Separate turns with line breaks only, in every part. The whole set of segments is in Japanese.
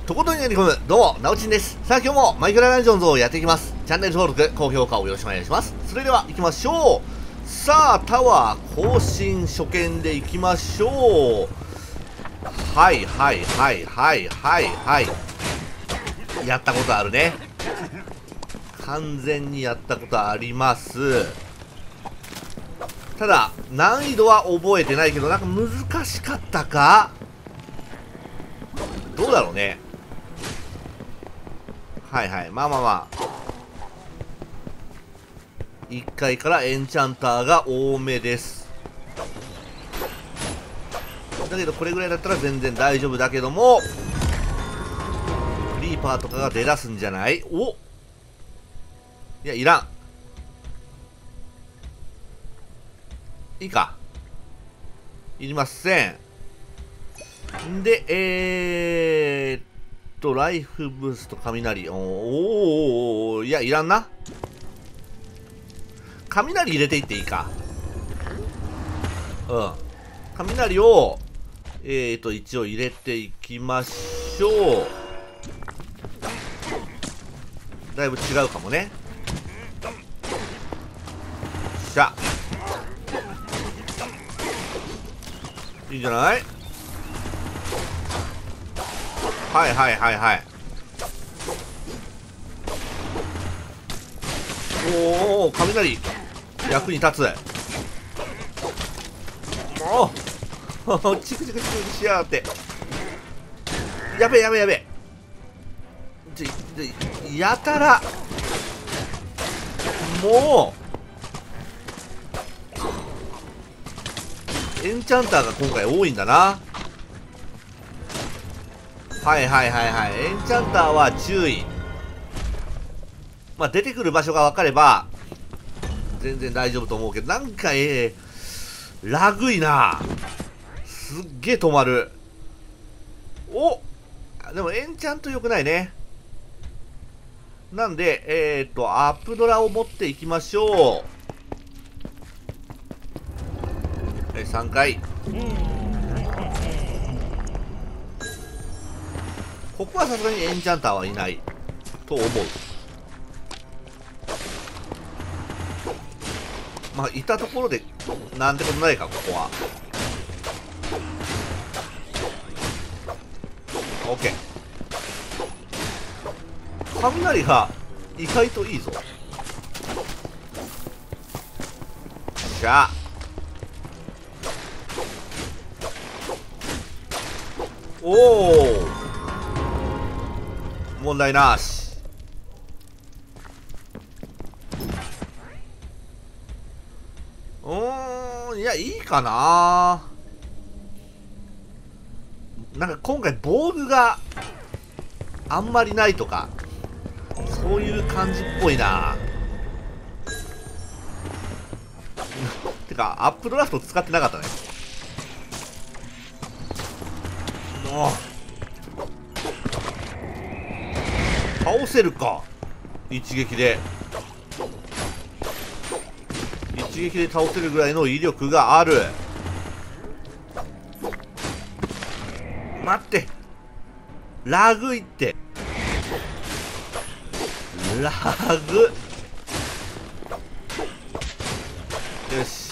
とことんやり込む、どうも、なおちんです。さあ今日もマイクラダンジョンズをやっていきます。チャンネル登録、高評価をよろしくお願いします。それでは行きましょう。さあ、タワー更新初見で行きましょう。はいはいはいはいはいはい。やったことあるね。完全にやったことあります。ただ、難易度は覚えてないけど、なんか難しかったか？どうだろうね。はいはい。まあまあまあ。1階からエンチャンターが多めです。だけどこれぐらいだったら全然大丈夫だけども、クリーパーとかが出だすんじゃない？お！いや、いらん。いいか。いりません。で、ライフブースト、雷。おー、いや、いらんな。雷入れていっていいか。うん。雷を、一応入れていきましょう。だいぶ違うかもね。しゃ。いいんじゃない？はいはいはいはい。おお、雷役に立つ。もうチクチクチクしやがって。やべえやべえやべえ。やたらもうエンチャンターが今回多いんだな。はいはいはいはい。エンチャンターは注意。まあ出てくる場所が分かれば全然大丈夫と思うけど、なんかラグいな。すっげえ止まる。お！でもエンチャント良くないね。なんでアップドラを持っていきましょう。3回。ここはさすがにエンチャンターはいないと思う。まあいたところでなんてことないか、ここは。OK。雷が意外といいぞ。しゃあ。おお、問題なし。いや、いいかな。なんか今回ボールがあんまりないとか、そういう感じっぽいな。てかアップドラフト使ってなかったね。もう倒せるか。一撃で倒せるぐらいの威力がある。待って、ラグいって。ラグ。よし。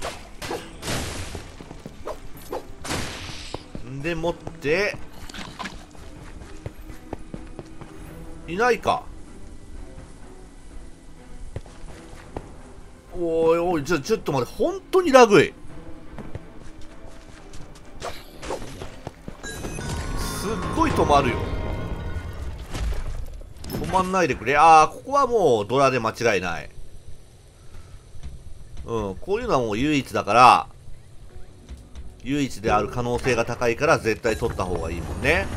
でもっていないか。おいおい、ちょっと待って、本当にラグい。すっごい止まるよ。止まんないでくれ。ここはもうドラで間違いない。こういうのはもう唯一だから、唯一である可能性が高いから絶対取った方がいいもんね。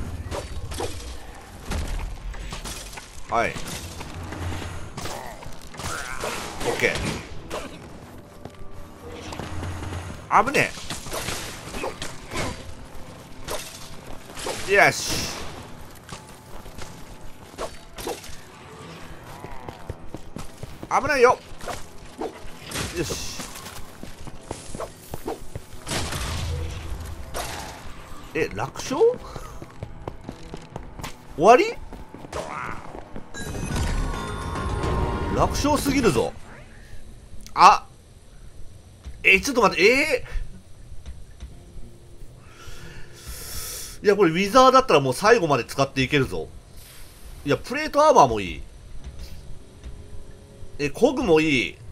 はい。OK。危ねえ。よし。危ないよ。よし。楽勝？ 終わり？楽勝すぎるぞ。あ、ちょっと待って、いや、これウィザーだったらもう最後まで使っていけるぞ。いや、プレートアーマーもいい。コグもいい。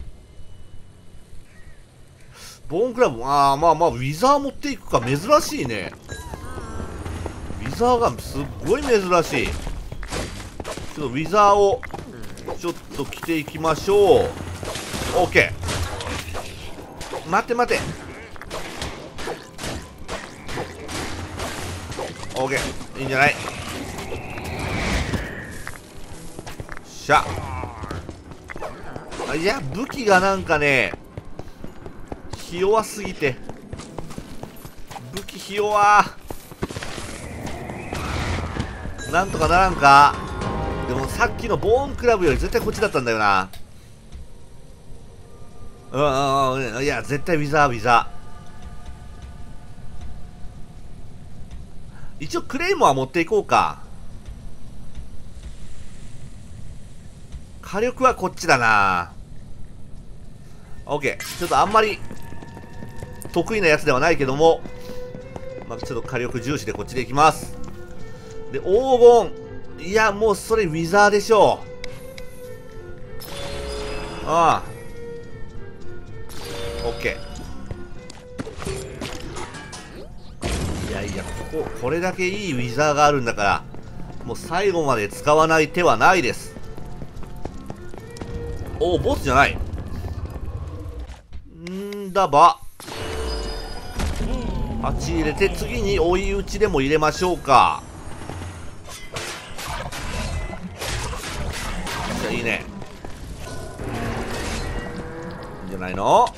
ボーンクラブも、まあまあ、ウィザー持っていくか。珍しいね。ウィザーがすっごい珍しい。ちょっとウィザーをちょっと着ていきましょう。オッケー。待て待て。オッケー。いいんじゃない？しゃ。いや、武器がなんかね、ひ弱すぎて。武器ひ弱。なんとかならんか。でもさっきのボーンクラブより絶対こっちだったんだよな。いや、絶対ウィザー、ウィザー。一応クレイモア持っていこうか。火力はこっちだな。オッケー。ちょっとあんまり得意なやつではないけども、まあ、ちょっと火力重視でこっちでいきます。で、黄金。いや、もうそれウィザーでしょう。ああ。オッケー。いやいや、これだけいいウィザーがあるんだから、もう最後まで使わない手はないです。おお、ボスじゃない。んだば。8入れて、次に追い打ちでも入れましょうか。じゃあいいね。いいんじゃないの。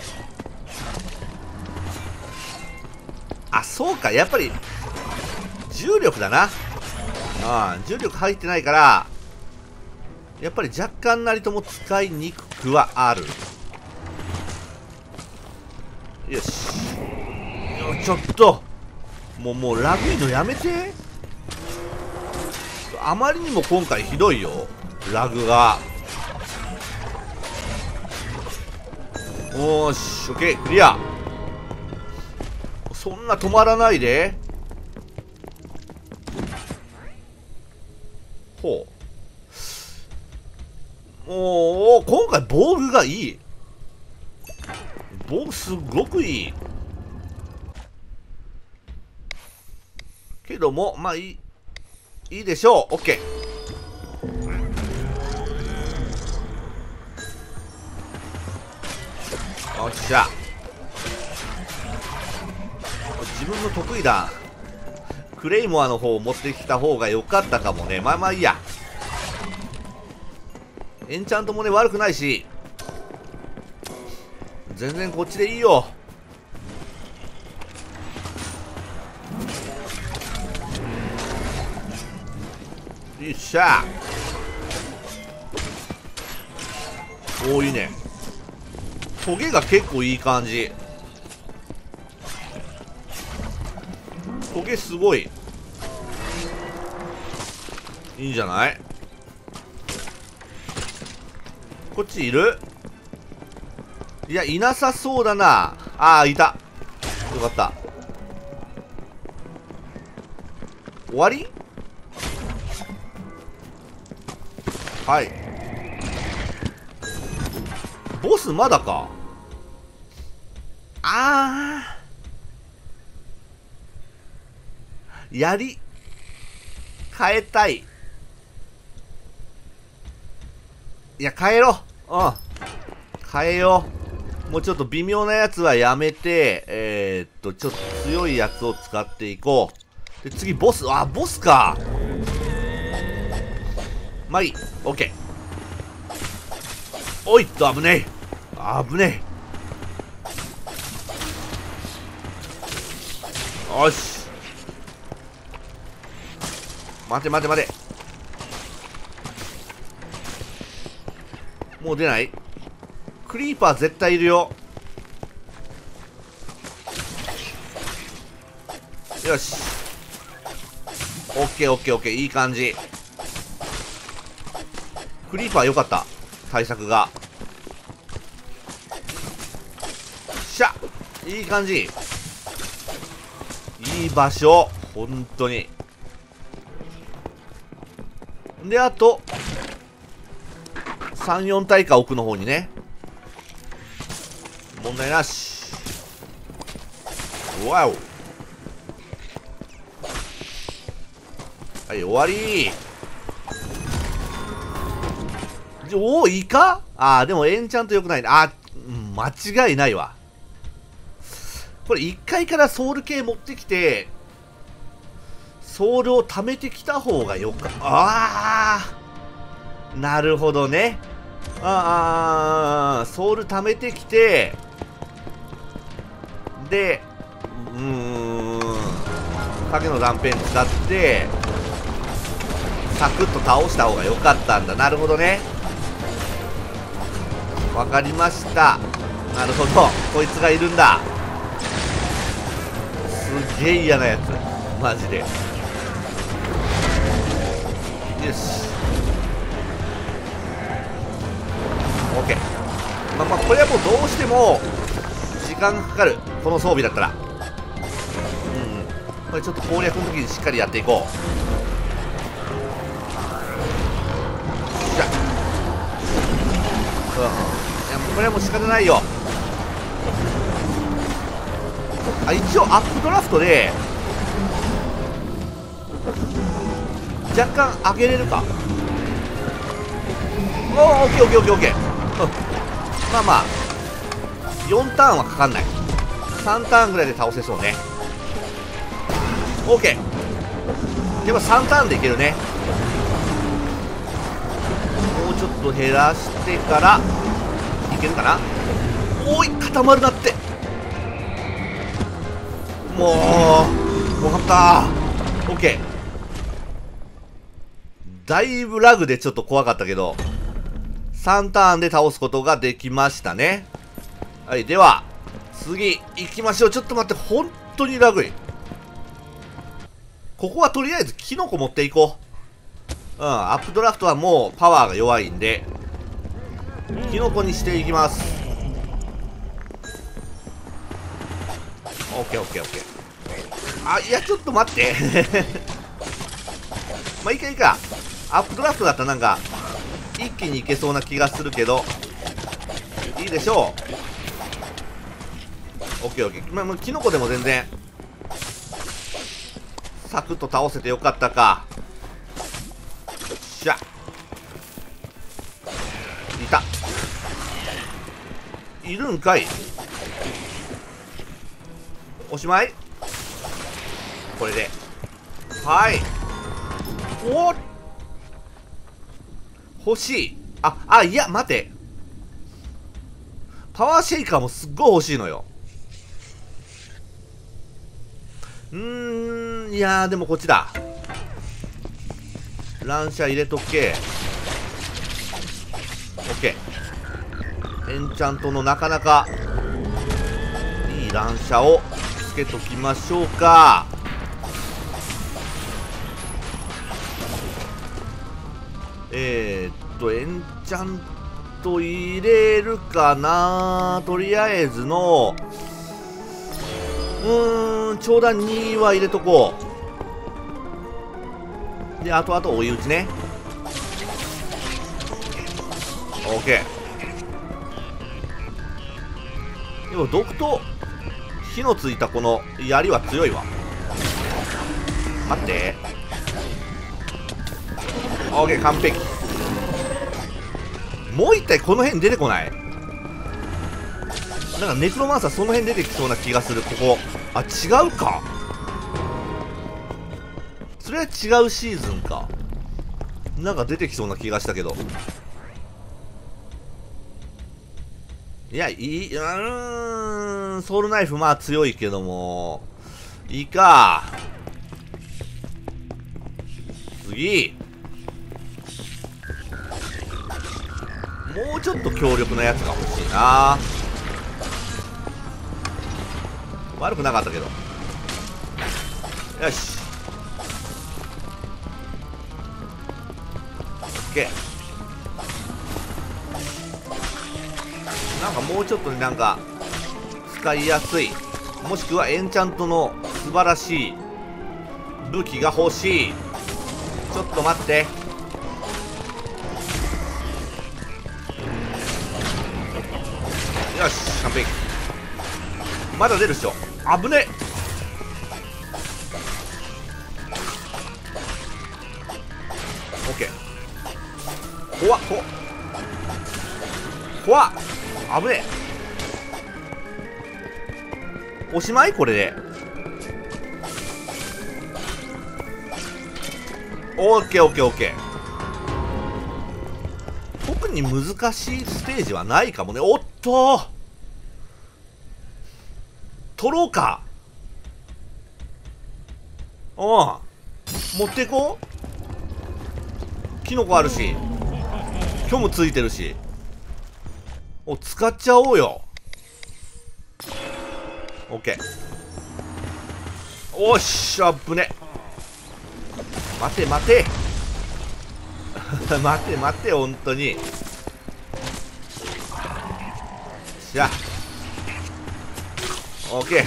あ、そうか、やっぱり重力だな。重力入ってないから、やっぱり若干なりとも使いにくくはある。よし。ちょっともうラグいのやめて。あまりにも今回ひどいよ、ラグが。おーし、オッケー、クリア。そんな止まらないで。ほう。おお、今回防具がいい。防具すっごくいい。けども、まあいいでしょう。オッケー。よっしゃ。自分の得意だ。クレイモアの方を持ってきた方が良かったかもね。まあまあいいや。エンチャントもね、悪くないし、全然こっちでいいよ。よっしゃ。おー、いいね。トゲが結構いい感じ。トゲすごいいいんじゃない。こっちいる？いや、いなさそうだな。ああ、いた。よかった。終わり？はい。ボスまだか。ああ。変えたい。いや、変えろ。変えよう。もうちょっと微妙なやつはやめて、ちょっと強いやつを使っていこう。で、次、ボス。ボスか。まあいい。オッケー。おいっと、危ねえ。危ねえ。よし。待て待て待て。もう出ない？クリーパー絶対いるよ。よし。 オッケーオッケーオッケー、いい感じ。クリーパー良かった、対策が。しゃ、いい感じ、いい場所、本当に。で、あと3、4体か奥の方にね、問題なし。わお、はい、終わり。おお、いいか。あー、でもエンチャント良くないね。あー、間違いないわ。これ1階からソウル系持ってきて、ソウルを貯めてきた方がよか。ああ、なるほどね。ソウル貯めてきて、で、影の断片使ってサクッと倒した方が良かったんだ。なるほどね、わかりました。なるほど、こいつがいるんだ。すげえ嫌なやつ、マジで。よし、オッケー。まあこれはもうどうしても時間がかかる、この装備だったら。これちょっと攻略の時にしっかりやっていこう。よっしゃ。いや、もうこれはもう仕方ないよ。あ、一応アップドラフトで若干上げれるか。おお、オッケーオッケーオッケーオッケー。まあまあ4ターンはかかんない。3ターンぐらいで倒せそうね。オッケー。でも3ターンでいけるね。もうちょっと減らしてからいけるかな。おい、固まるなって。もう分かった。オッケー。だいぶラグでちょっと怖かったけど3ターンで倒すことができましたね。はい、では次行きましょう。ちょっと待って、本当にラグい。ここはとりあえずキノコ持っていこう。アップドラフトはもうパワーが弱いんでキノコにしていきます。オッケーオッケーオッケー。あ、いやちょっと待ってまあいいかいいか。アップドラフトだったらなんか一気にいけそうな気がするけど、いいでしょう。オッケーオッケー。まあキノコでも全然サクッと倒せてよかったか。よっしゃ、いた、いるんかい。おしまい。これではい。おっ、欲しい。いや待て、パワーシェイカーもすっごい欲しいのよ。いやーでもこっちだ。乱射入れとけ。オッケー。エンチャントのなかなかいい乱射をつけときましょうか。エンチャント入れるかな。とりあえずの長弾2は入れとこう。で、あと追い打ちね。オッケー。でも毒と火のついたこの槍は強いわ。待って、オッケー、完璧。もう一体この辺出てこない？なんかネクロマンサーその辺出てきそうな気がする。ここ、あ、違うか。それは違うシーズンか。なんか出てきそうな気がしたけど。いや、ソウルナイフまあ強いけどもいいか。次、もうちょっと強力なやつが欲しいな。悪くなかったけど。よし、 ケー。なんかもうちょっとね、なんか使いやすい、もしくはエンチャントの素晴らしい武器が欲しい。ちょっと待って。よし、完璧。まだ出るっしょ。危ねえ。オッケー。怖っ怖っ怖っ。危ねえ。おしまいこれで。オッケーオッケーオッケー。特に難しいステージはないかもね。おっと、取ろうか。うん、持っていこう。キノコあるし、虚無ついてるし。お、使っちゃおうよ。オッケー。おっしゃ、ぶね。待て待て待て待て、本当に。しゃ、オッケー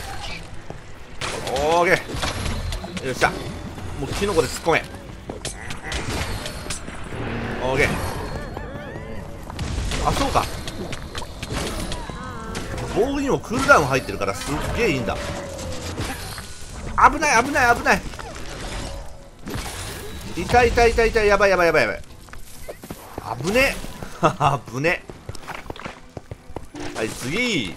オッケー。よっしゃ、もうキノコで突っ込め。オッケー。あ、そうか、防具にもクールダウン入ってるからすっげえいいんだ。危ない危ない危ない。痛い痛い痛い痛い。やばいやばいやばいやばい。危ね危ね。はい、次。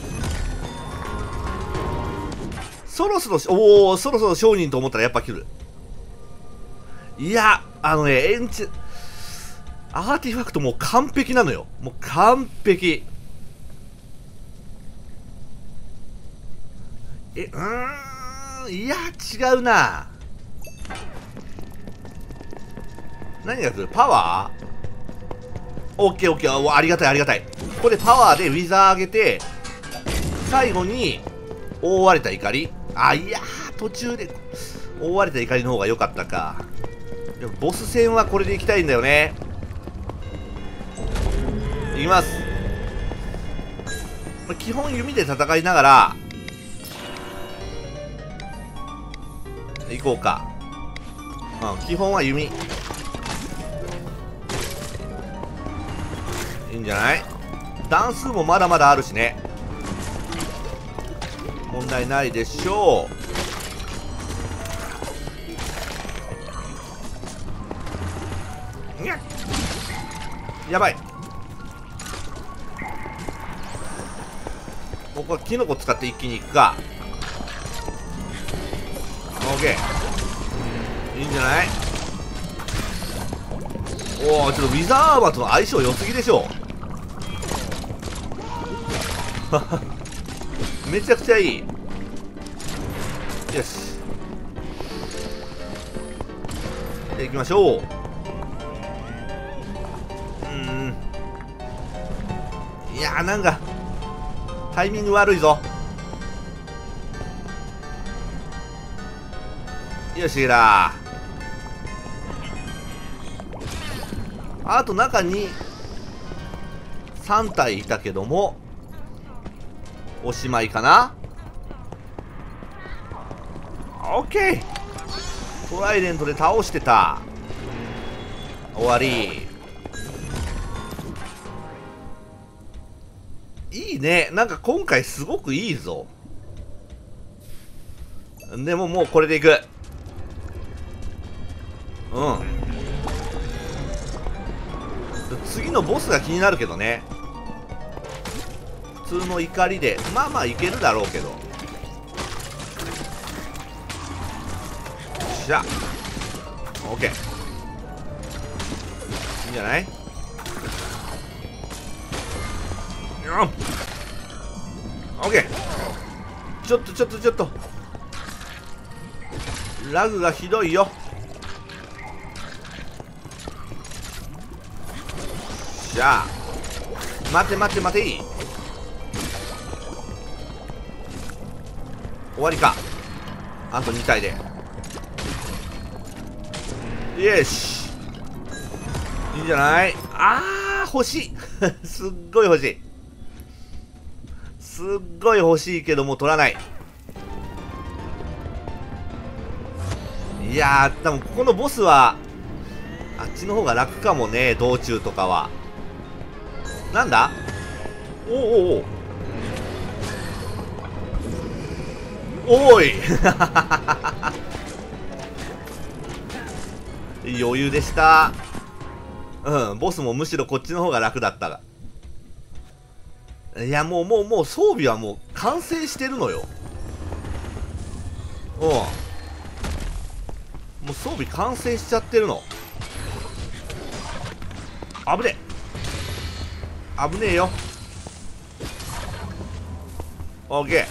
そろそろ、おお、そろそろ商人と思ったらやっぱ来る。いや、アーティファクトもう完璧なのよ。もう完璧。いや、違うな。何が来る？パワー？オッケーオッケー。ありがたいありがたい。ここでパワーでウィザー上げて、最後に覆われた怒り。あ、いやー、途中で覆われた怒りの方が良かったか。でもボス戦はこれでいきたいんだよね。いきます。基本弓で戦いながら行こうか。うん、基本は弓。いいんじゃない？段数もまだまだあるしね。問題ないでしょう。にゃっ、やばい。ここはキノコ使って一気にいくか。オッケー、いいんじゃない？おお、ちょっとウィザーアーマーとの相性良すぎでしょめちゃくちゃいい。よし、で行きましょう。いやー、なんかタイミング悪いぞ。よしらー。あと中に3体いたけどもおしまいかな。オッケー。トライデントで倒してた。終わり。いいね。なんか今回すごくいいぞ。でももうこれでいく。うん。次のボスが気になるけどね。普通の怒りでまあまあいけるだろうけど。よっしゃ、オッケー。いいんじゃない？オッケー。ちょっとラグがひどいよ。じゃあ待て待て待てい。終わりか。あと2体で。よし、 いいんじゃない？欲しいすっごい欲しい。すっごい欲しいけども取らない。いやー、多分ここのボスはあっちの方が楽かもね、道中とかは。なんだ？おおおおい余裕でした。うん、ボスもむしろこっちの方が楽だったが。いや、もう装備はもう完成してるのよ。うん。もう装備完成しちゃってるの。危ねえ。危ねえよ。オッケ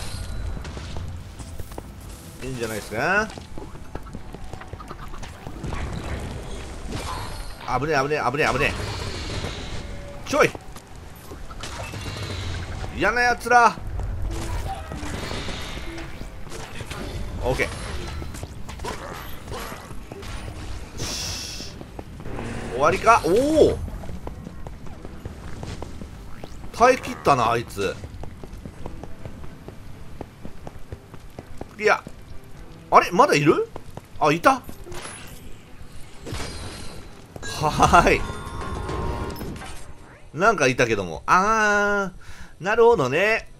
ー。いいんじゃないですか。危ねえ危ねえ危ねえ危ねえ。ちょい嫌なやつら。オッケー。終わりか。おお、耐え切ったなあいつ。クリア。あれまだいる？あ、いた。はーい。なんかいたけども。なるほどね。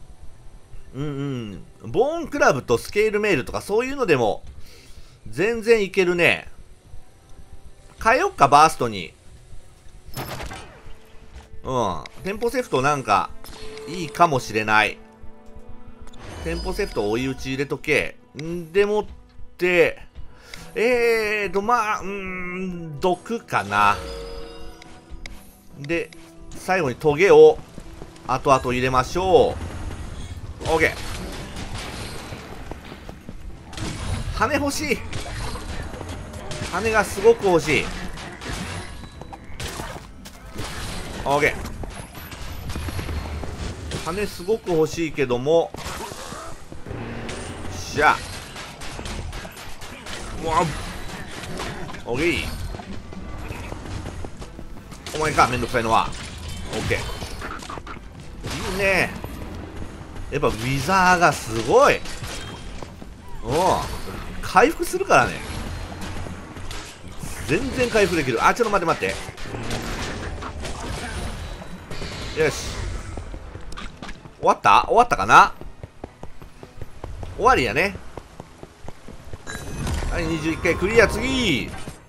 うんうん。ボーンクラブとスケールメールとかそういうのでも全然いけるね。変えよっか、バーストに。うん。テンポセフトなんかいいかもしれない。テンポセフト追い打ち入れとけ。んでもって、まあ、毒かな。で、最後にトゲを後々入れましょう。OK。羽欲しい。羽がすごく欲しい。OK。羽すごく欲しいけども、しゃあ。オッケー。お前か、めんどくさいのは。オッケー。いいね。やっぱウィザーがすごい。回復するからね。全然回復できる。あ、ちょっと待って待って。よし。終わったかな。終わりやね。はい、21回クリア。次。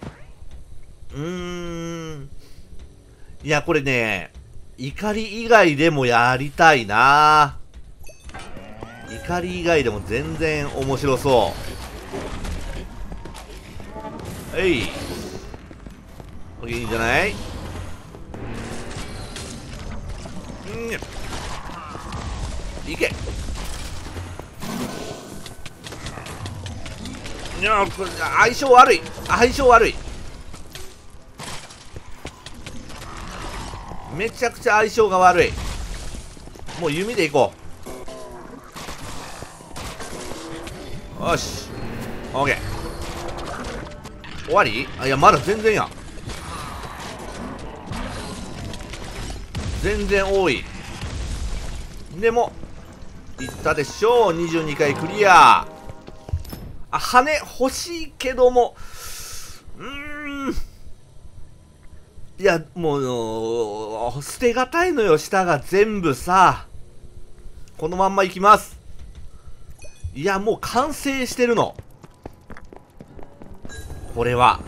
いや、これね、怒り以外でもやりたいな。怒り以外でも全然面白そう。いいんじゃない？いけ。いや、これ相性悪い。めちゃくちゃ相性が悪い。もう弓でいこう。よし、オッケー。終わり？あ、いや、まだ全然や。全然多い。でもいったでしょう。22回クリア。あ、羽欲しいけども、いや、もう捨てがたいのよ。下が全部さ。このまんまいきます。いや、もう完成してるの。これは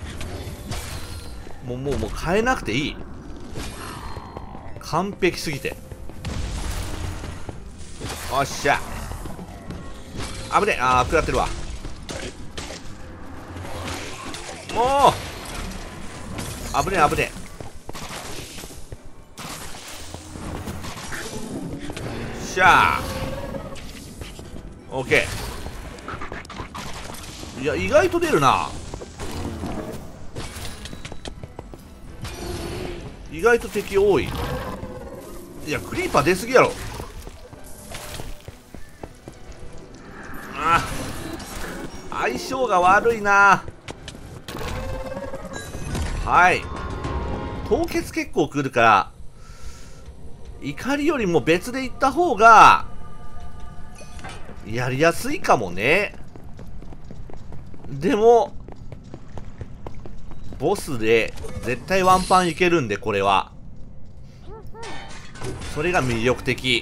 もう変えなくていい。完璧すぎて。おっしゃ。危ねえ。食らってるわ。もう危ねえ。しゃあ。オッケー。いや、意外と出るな。意外と敵多い。いや、クリーパー出すぎやろ。相性が悪いな。はい。 凍結結構来るから、怒りよりも別で行った方が、やりやすいかもね。でも、ボスで絶対ワンパンいけるんで、これは。それが魅力的。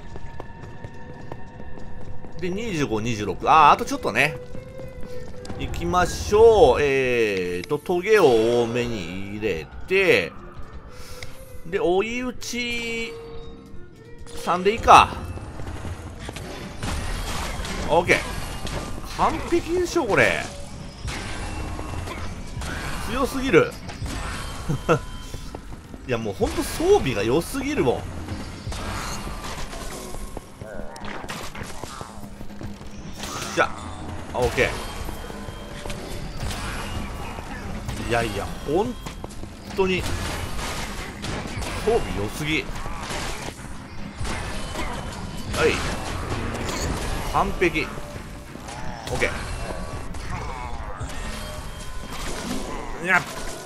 で、25、26。あとちょっとね。行きましょう。トゲを多めに入れて、で、追い打ち3でいいか。オッケー。完璧でしょ、これ。強すぎる。いや、もうほんと装備が良すぎるもん。じゃあ、オッケー。いやいや、ほんとに装備良すぎ。はい、完璧。オッケー。いやっ、よ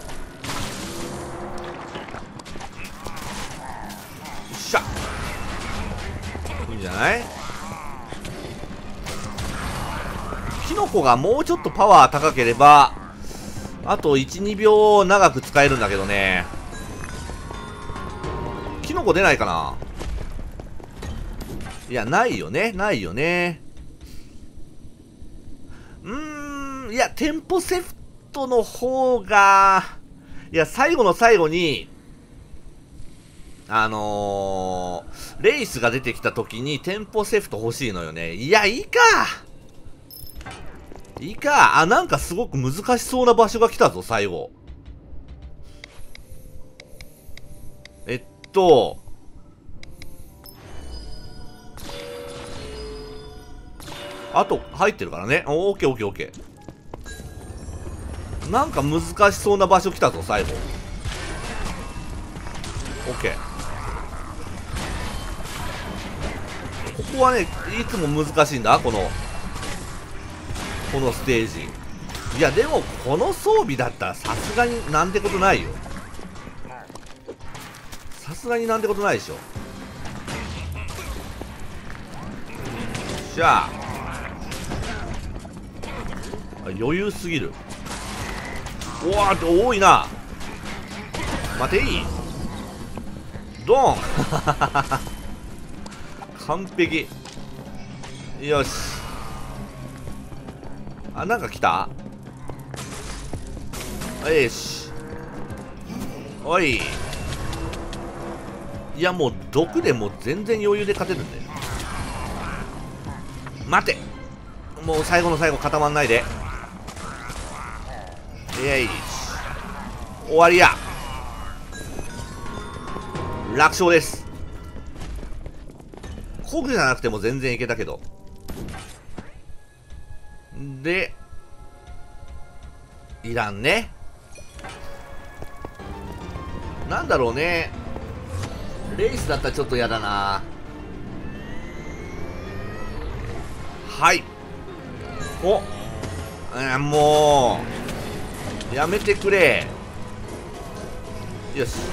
っしゃ、いいんじゃない。キノコがもうちょっとパワー高ければあと 1,2 秒長く使えるんだけどね。キノコ出ないかな。いや、ないよね、ないよね。いや、テンポセフトの方が、いや、最後の最後に、レイスが出てきた時にテンポセフト欲しいのよね。いや、いいか。いいか。あ、なんかすごく難しそうな場所が来たぞ、最後。あと、入ってるからね。オッケーオッケーオッケー。なんか難しそうな場所来たぞ、最後。オッケー。ここはね、いつも難しいんだ、このステージ。いや、でも、この装備だったらさすがになんてことないよ。さすがになんてことないでしょ。じゃあ、余裕すぎる。おわー、多いな。待ていい。ドン。完璧。よし。あ、なんか来た。よし。おい。いや、もう毒でもう全然余裕で勝てるんだよ。待て。もう最後の最後固まんないで。終わりや。楽勝です。コグじゃなくても全然いけたけど。で、いらんね。なんだろうね。レイスだったらちょっとやだな。はい。もうやめてくれ。よし、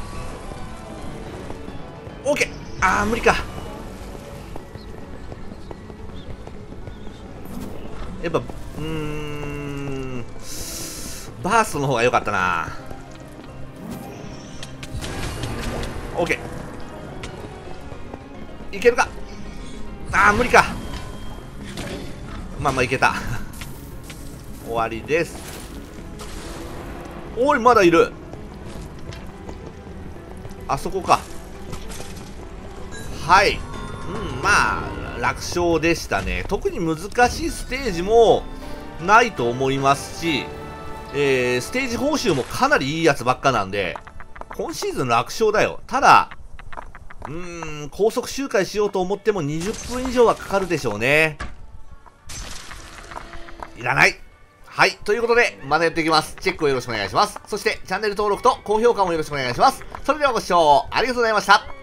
オッケー。無理か。やっぱバーストの方が良かったな。オッケー。いけるか。無理か。まあまあいけた。終わりです。おい、まだいる。あそこか。はい。まあ楽勝でしたね。特に難しいステージもないと思いますし、ステージ報酬もかなりいいやつばっかなんで、今シーズン楽勝だよ。ただ高速周回しようと思っても20分以上はかかるでしょうね。いらない。はい。ということで、またやっていきます。チェックをよろしくお願いします。そして、チャンネル登録と高評価もよろしくお願いします。それではご視聴ありがとうございました。